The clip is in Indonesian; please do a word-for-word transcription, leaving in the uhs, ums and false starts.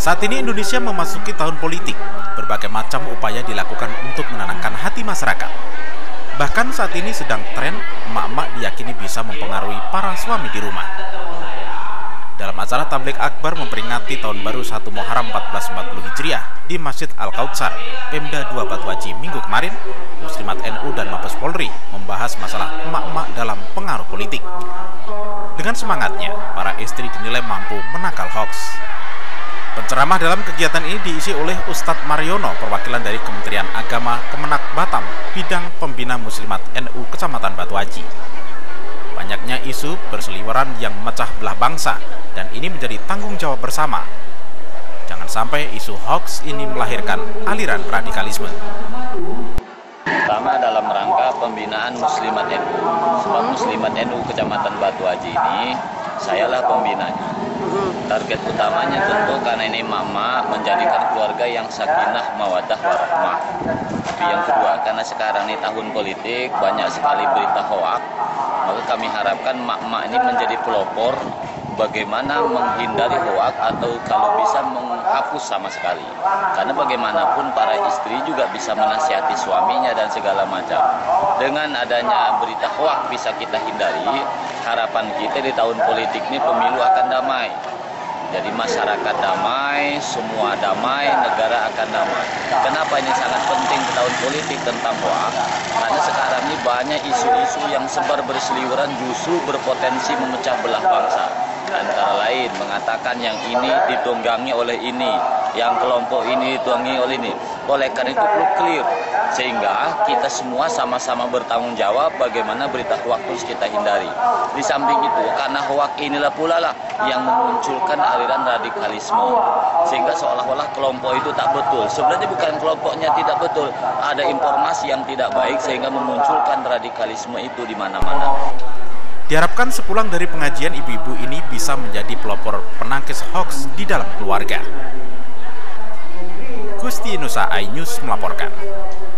Saat ini Indonesia memasuki tahun politik. Berbagai macam upaya dilakukan untuk menenangkan hati masyarakat. Bahkan saat ini sedang tren emak-emak diyakini bisa mempengaruhi para suami di rumah. Dalam acara tabligh akbar memperingati tahun baru satu Muharram seribu empat ratus empat puluh Hijriah di Masjid Al-Kautsar, Pemda dua Batu Haji Minggu kemarin, Muslimat N U dan Mabes Polri membahas masalah emak-emak dalam pengaruh politik. Dengan semangatnya, para istri dinilai mampu menangkal hoaks. Penceramah dalam kegiatan ini diisi oleh Ustadz Mariono, perwakilan dari Kementerian Agama Kemenak Batam, bidang pembina Muslimat N U Kecamatan Batu Haji. Banyaknya isu berseliweran yang memecah belah bangsa, dan ini menjadi tanggung jawab bersama. Jangan sampai isu hoaks ini melahirkan aliran radikalisme. Pertama dalam rangka pembinaan Muslimat N U, sebab Muslimat N U Kecamatan Batu Haji ini, sayalah pembinanya. Target utamanya tentu karena ini mama menjadikan keluarga yang sakinah, mawaddah, warahmah. Tapi yang kedua, karena sekarang ini tahun politik, banyak sekali berita hoaks, maka kami harapkan mak-mak ini menjadi pelopor bagaimana menghindari hoaks atau kalau bisa menghapus sama sekali. Karena bagaimanapun para istri juga bisa menasihati suaminya dan segala macam. Dengan adanya berita hoaks bisa kita hindari. Harapan kita di tahun politik ini pemilu akan damai. Jadi masyarakat damai, semua damai, negara akan damai. Kenapa ini sangat penting di tahun politik tentang hoaks? Karena sekarang ini banyak isu-isu yang sebar berseliweran justru berpotensi memecah belah bangsa. Antara lain mengatakan yang ini ditunggangi oleh ini, yang kelompok ini ditunggangi oleh ini. Oleh karena itu perlu clear, sehingga kita semua sama-sama bertanggung jawab bagaimana berita hoaks harus kita hindari. Di samping itu, karena hoaks inilah pula lah yang memunculkan aliran radikalisme, sehingga seolah-olah kelompok itu tak betul. Sebenarnya bukan kelompoknya tidak betul, ada informasi yang tidak baik sehingga memunculkan radikalisme itu di mana-mana. Diharapkan sepulang dari pengajian, ibu-ibu ini bisa menjadi pelopor penangkis hoaks di dalam keluarga. Gusti Nusa iNews melaporkan.